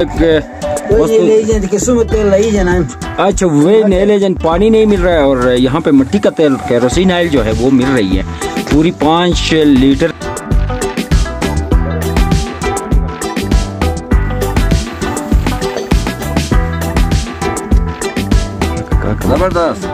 अच्छा वे नेलेजन पानी नहीं मिल रहा है और यहाँ पे मिट्टी का तेल केरोसिन ऑयल जो है वो मिल रही है पूरी 5 लीटर। जबरदस्त।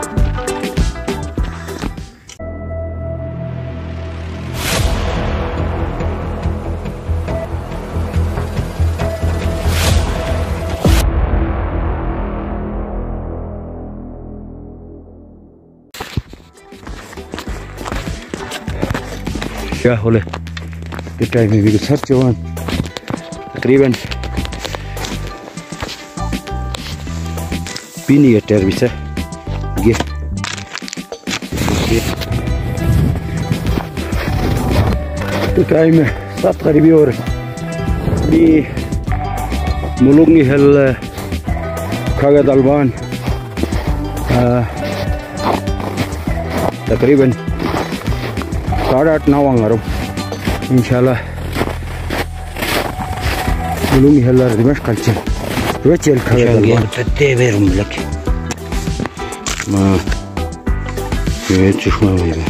क्या होले टाइम में भी सर चौन तकरीबन पीनी टेर भी से ये तो टाइम में 7 करीबी और भी मुलुंगी हल खागा दलबान तकरीबन 8:30 angaro insyaallah belum hilar dimas kalcel rocel khaga tete verum lak ma ye chishma hoye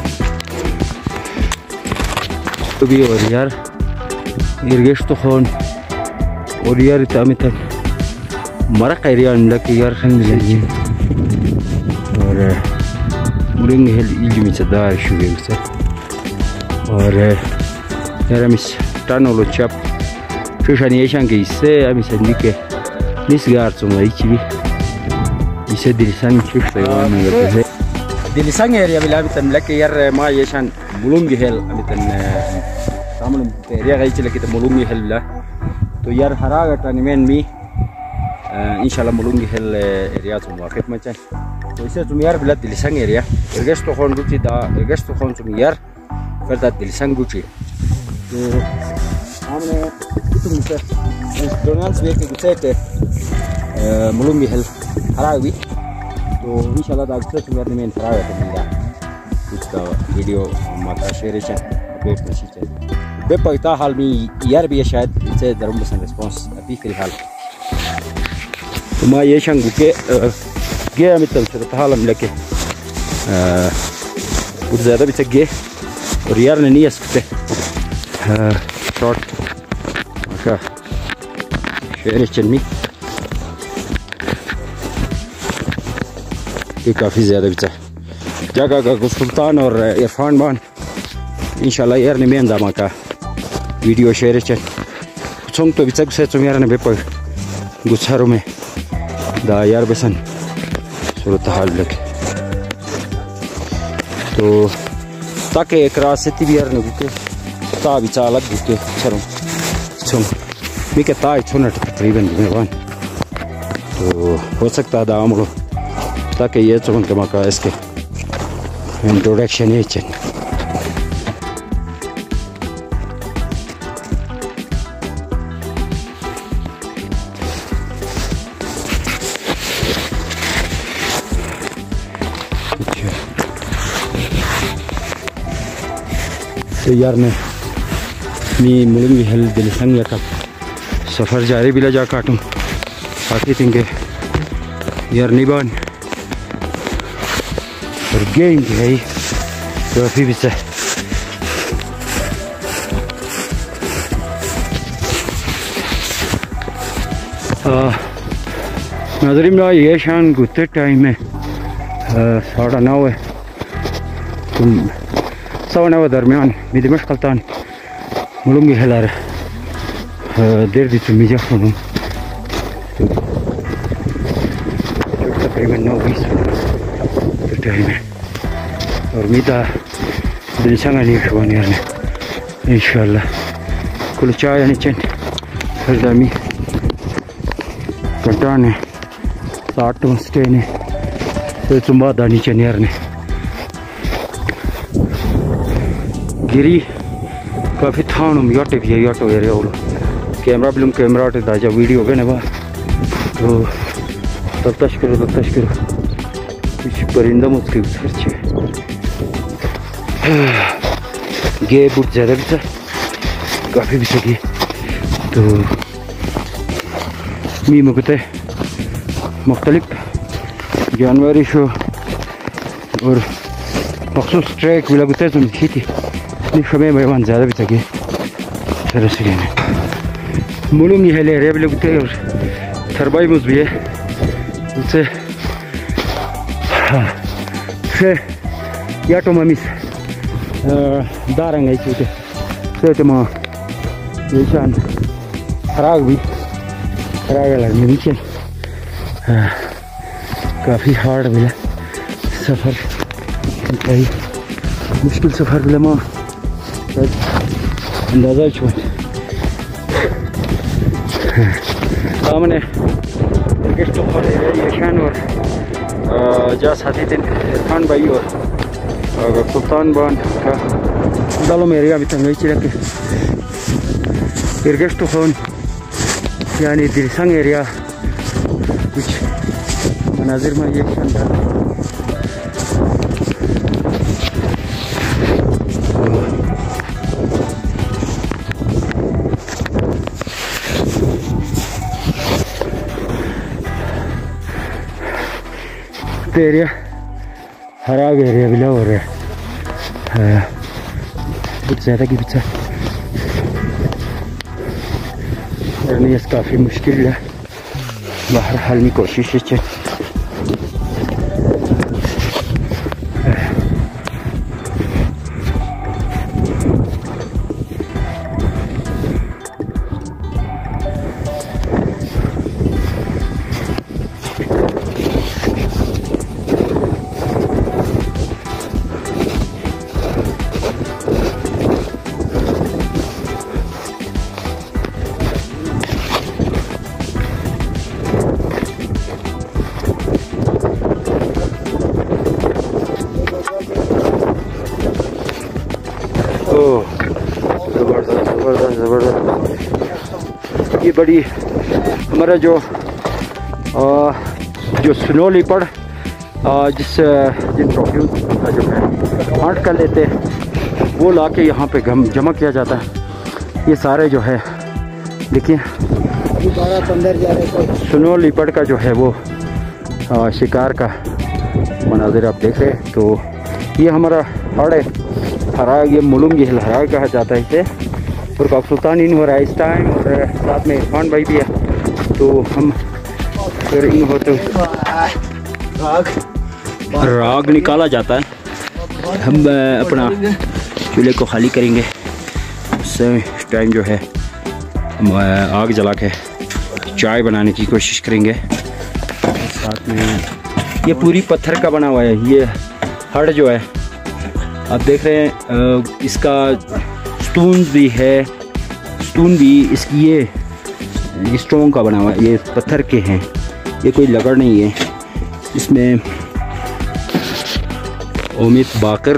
to bi और यार irgesh to khon और यार tamitan mara qayriyan lak यार संग और मुरिंग हेल इल्मी सदार शुगे से और यार मिस टानोलो चप फिशनी एशान के इससे अमिस निके निसगार सुमाई चिबी इसे दिलसान फिश तैवान में दिलसान एरिया बिला बितन लके यार मा एशान मुलुंगी हेल बितन तामल एरिया गाइच लके तो मुलुंगी हेल ला तो यार हरागा टानिमेन मी इंशाल्लाह मुलुंगी हेल एरिया तुम वाकिफ मचान तो इसे तुम यार बिला दिलसान एरिया इर्गेश तो खौन गुची दा इर्गेश तो खौन तुम यार करता दिलसान गुची तो हमने तुम से डोनाल्ड्स वे के गुचे थे मुलुंगी हेल हरावी तो इंशाल्लाह दा गुचे तुम यार में हरावे तो मिला इसका वीडियो माता शेयरेशन अपडेट मशीन है बेपता हाल में यार भी शायद से दरम बसन रिस्पांस अभी के हाल तो मैं ये शंगु के गया मित्तल से तो हाल मिलके कुछ ज़्यादा भी चक गए और यार ने नहीं सकते शॉर्ट अच्छा शेर चन्नी ये काफ़ी ज़्यादा भी जगह का सुल्तान और इरफान बान इंशाल्लाह यार ने मेन दामा का वीडियो शेयर चल सोंग तो बिचक से तुम यार ने बेपर गुच्छारों में दा यार बसन सूरत हाल लगे तो ताकि एक रात से भी यार ने गुके ता बिचा अलग गुके चलो चुम मिके ताई छोना तकरीबन मेहरबान तो हो सकता है दामलो ताकि ये चुन के मका इसके इंट्रोडक्शन ये चल तो यार ने मी मुलुंगी हेल दिलसंग का सफ़र जारी बिला जा काटूँ आखिर तिंगे यार निबान और गेंगे है तो अभी भी से नाज़रीन ना ये शान गुत्ते टाइम में 9:30 है तुम 9:15 दरमियान मिदमश कल्तान मुलुंगी हेलार देर दी तुम मिजा सुनो तकरीबन 9:20 तो टाइम है और मिदा दिलसंग नहीं शुवान यार ने इंशाल्लाह कुल चाय यानी चंद हरदामी कंटाने 8 स्टे ने तो तुम बात आनी चंद यार ने गिरी काफ़ी थान याटे भी याटो एरिया और कैमरा बिलम कैमरा दाजा वीडियो के ना तो तफ्ताश करो कुछ परिंदा मुझके उधर गे बुट ज़्यादा भी था काफ़ी भी सकी तो मी मुकते मुख्तलिफ जानवर शो और मखसूस ट्रैक भी लगते तुम खींची नहीं समय मेहमान ज़्यादा भी तके तरह से मुलुम ये ले रहे भी लगते और थर्बाई मुझ भी है उससे या तो मम्मी दारंग है चूते तो तुम ये शान खराब भी खराब लग नीचे काफ़ी हार्ड मिला सफ़र कई मुश्किल सफ़र मिला माँ अंदाज़ा छो सामने किस्त यशान और जा साथी दिन इरफान भाई और सुल्तान बान का दालो मेरे अभी तंग चिरक इरगेस्ट फोन यानी दिलसंग एरिया कुछ मनाजिर में ये शानदार एरिया हरा एरिया भी हो रहा है कुछ ज़्यादा की पीछे करनी काफ़ी मुश्किल है बाहर हाल में कोशिश है ये बड़ी हमारा जो स्नो लीपर्ड जिन ट्रॉफियों का जो है हार्ट कर लेते हैं वो लाके यहाँ पे जमा किया जाता है। ये सारे जो है देखिए स्नो लीपर्ड का जो है वो शिकार का मनाजिर आप देख रहे हैं। तो ये हमारा हाड़ है हरा, ये मुलुम ये हरा कहा जाता है इसे, और काफ सुल्तान इन हो रहा है इस टाइम, और साथ में इरफान भाई भी है। तो हम फिर इन होते राग निकाला जाता है। हम अपना चूल्हे को खाली करेंगे, उससे टाइम जो है हम आग जला के चाय बनाने की कोशिश करेंगे। साथ में ये पूरी पत्थर का बना हुआ है। ये हड़ जो है आप देख रहे हैं, इसका स्टोन भी है, स्टोन भी इसकी ये स्टोन का बना हुआ है, ये पत्थर के हैं, ये कोई लकड़ नहीं है। इसमें उम्मीद बाकर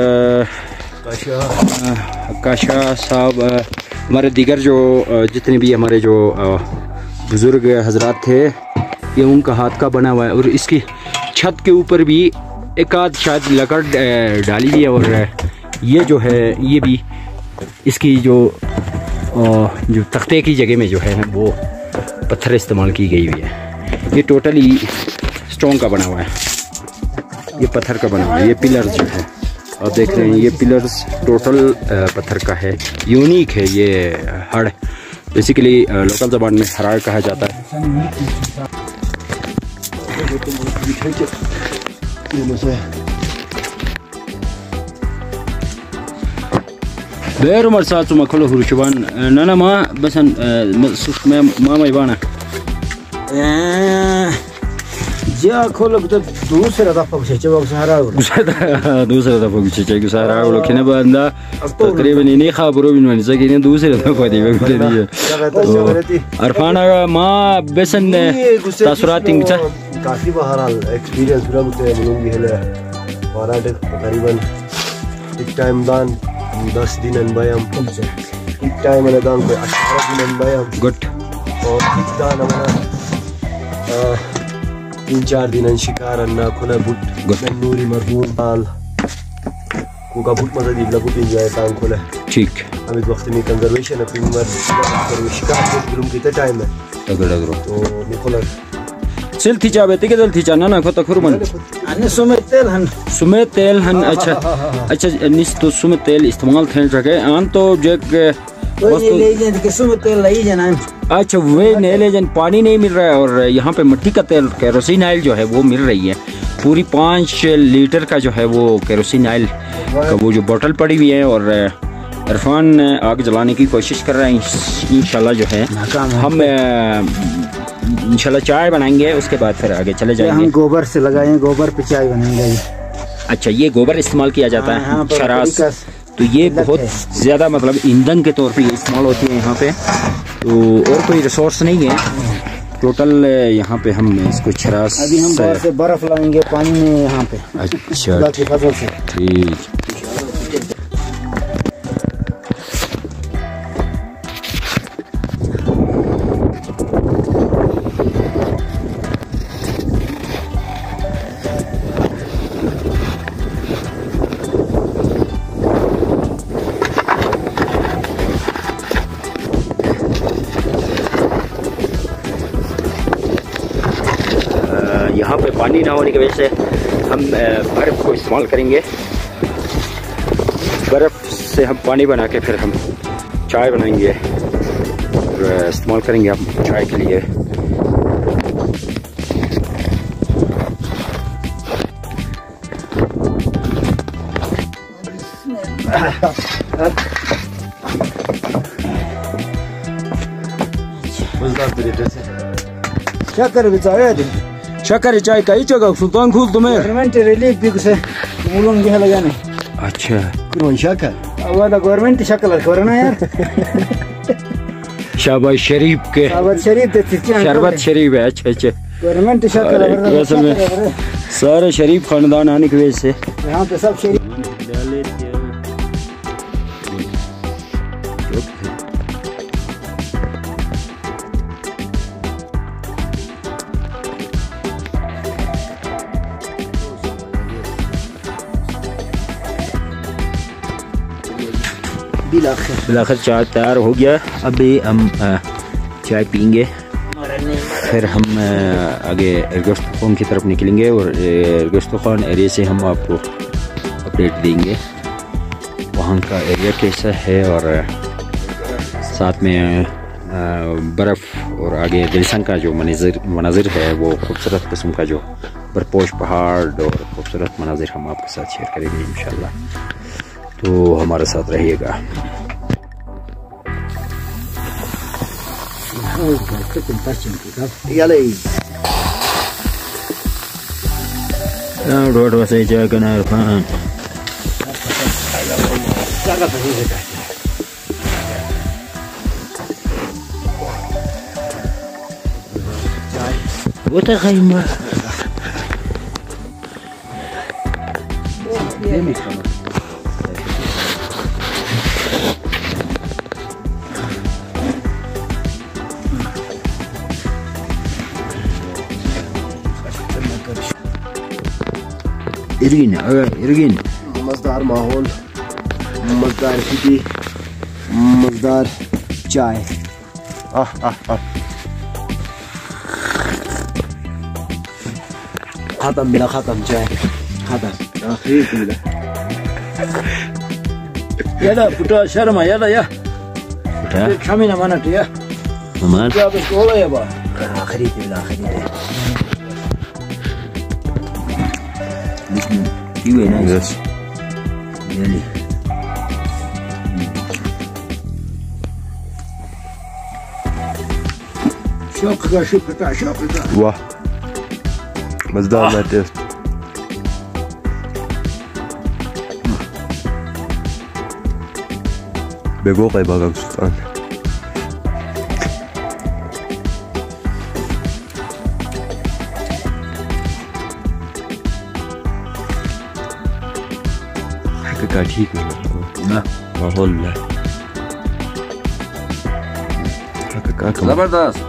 काशा साहब, हमारे दीगर जो जितने भी हमारे जो बुज़ुर्ग हजरात थे, ये उनका हाथ का बना हुआ है। और इसकी छत के ऊपर भी एक आध शायद लकड़ डाली हुई है, और ये जो है ये भी इसकी जो तख्ते की जगह में जो है ना वो पत्थर इस्तेमाल की गई हुई है। ये टोटली स्टोन का बना हुआ है, ये पत्थर का बना हुआ है। ये पिलर्स जो है आप देख रहे हैं, ये पिलर्स टोटल पत्थर का है, यूनिक है। ये हड़ बेसिकली लोकल ज़बान में हरार कहा जाता है। बेर उमर साथ तुम खोलो हुरुचुबान नाना माँ बसन मैं माँ मैबाना जा खोलो तो दूसरा दफा कुछ चबाक सहारा दूसरा दफा कुछ चाहिए सहारा वो लोग ने बंदा तकरीबन नहीं खबरों भी नहीं सके नहीं दूसरा दफा दी बगते दिए अरफाना माँ बेसन ने तासुरात इंगचा काफी बहरहाल एक्सपीरियंस पूरा बुते मुलुम भी है और तकरीबन एक टाइम दान 10 दिन अनबायम एक टाइम में दान को 18 दिन अनबायम गुड और एक दान हमारा 3-4 दिन शिकार अन्ना खुला बुट नूरी मरहूम पाल को का बुट मजा दी बुट इंजॉय तांग खुला ठीक हम इस वक्त में कंजर्वेशन अपनी ग्रुम कितना टाइम है तगड़ा तो निकोलर सिल थी चाबे तिके दल थी चाना ना खोता खुरमन अन्य सुमे तेल हन अच्छा अच्छा निस तो सुमे तेल इस्तेमाल थे जगह आन तो जग वही ले जन के सुमे तेल लाई जन अच्छा वे नेले जन पानी नहीं मिल रहा है और यहाँ पे मिट्टी का तेल केरोसिन ऑयल जो है वो मिल रही है पूरी 5 लीटर का जो है वो केरोसिन ऑयल का वो जो बोतल पड़ी हुई है और इरफान आग जलाने की कोशिश कर रहे हैं इंशाल्लाह जो है हम इंशाल्लाह चाय बनाएंगे उसके बाद फिर आगे चले जाएंगे। हम गोबर से लगाए गोबर पे चाय बनाएंगे। अच्छा ये गोबर इस्तेमाल किया जाता है शरास तो ये बहुत ज़्यादा मतलब ईंधन के तौर पे इस्तेमाल होती है यहाँ पे तो और कोई रिसोर्स नहीं है टोटल यहाँ पे हम इसको शरास अभी हम बाहर से बर्फ लाएंगे पानी में यहाँ पे। अच्छा ठीक यहाँ पे पानी ना होने की वजह से हम बर्फ़ को इस्तेमाल करेंगे। बर्फ़ से हम पानी बना के फिर हम चाय बनाएंगे और इस्तेमाल करेंगे हम चाय के लिए। शक्कर चाय का ही जगह सुल्तान खुल तुम्हें गवर्नमेंट रिलीफ भी से मुलुंग भी लगाने। अच्छा कौन शक्कर अब तो गवर्नमेंट शक्ल करना यार शाबाश शरीफ के शरबत शरीफ है। अच्छा अच्छा गवर्नमेंट शक्ल सारे शरीफ खानदान आने की वजह से यहाँ पे सब शरीफ बिलाखिर चाय तैयार हो गया। अभी हम चाय पीएंगे फिर हम आगे एर्गोस्तखान की तरफ निकलेंगे और एर्गोस्तखान एरिया से हम आपको अपडेट देंगे वहाँ का एरिया कैसा है और साथ में बर्फ़ और आगे दिलसंग का जो मनाजिर है वो खूबसूरत किस्म का जो बरपोश पहाड़ और खूबसूरत मनाजिर हम आपके साथ शेयर करेंगे इंशाल्लाह। तो हमारे साथ रहिएगा। से जाकर इरफान वो तो खैमा इरगिन मज़ेदार माहौल, मज़ेदार सिटी, मज़ेदार चाय। ख़त्म बिला ख़त्म चाय ख़त्म आखिरी बिला यादा पुटा शर्मा यादा या शामिना माना टिया हमार क्या बस बोला या बा आखिरी बिला आखिरी You were nice. Yes. Really. शौक वाह मज़ेदार है टेस्ट। बेगो का बाग सुल्तान का ठीक है माहौल है जबरदस्त।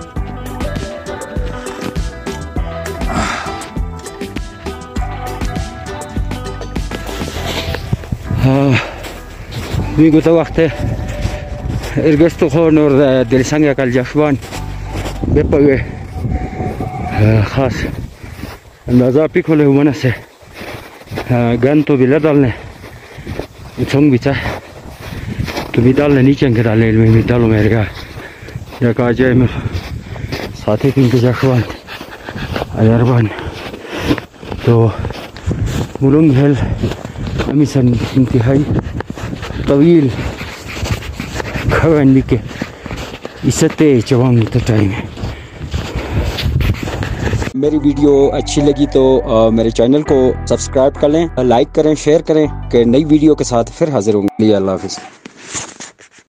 Gute Wachte. Ergesto khon or Dilsanga kal Jashwan. Bepawe. खास अंदाजा पिक होले हुआ से गन तो बिला डालने उछंग बिचा तो भी डालने नीचे के डालने में भी डालो मेरे का या काजे में साथी पिंक जखवान अयरबान तो मुलुंग हेल अमिसन इंतहाई तवील खवन बिके इससे तेज जवान तो टाइम है। मेरी वीडियो अच्छी लगी तो मेरे चैनल को सब्सक्राइब कर लें, लाइक करें, शेयर करें कि नई वीडियो के साथ फिर हाजिर होंगे। अल्लाह हाफिज़।